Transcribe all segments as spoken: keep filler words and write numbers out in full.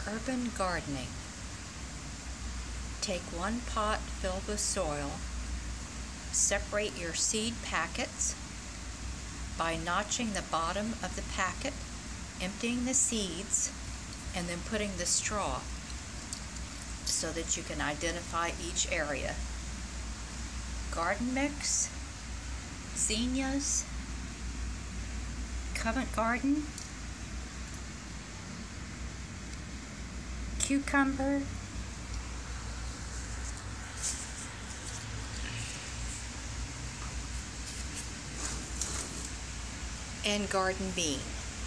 Urban gardening. Take one pot filled with soil, separate your seed packets by notching the bottom of the packet, emptying the seeds, and then putting the straw so that you can identify each area. Garden mix, zinnias, Covent Garden, cucumber, and garden bean.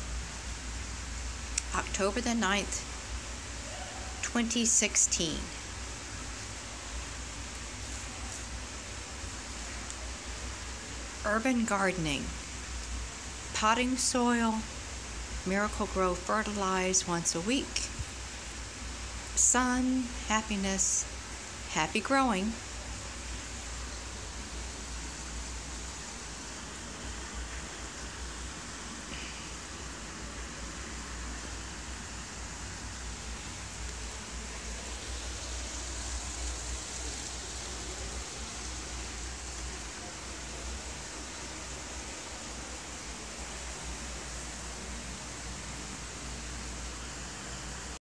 October the ninth, twenty sixteen. Urban gardening. Potting soil, Miracle-Gro fertilize once a week. Sun, happiness, happy growing.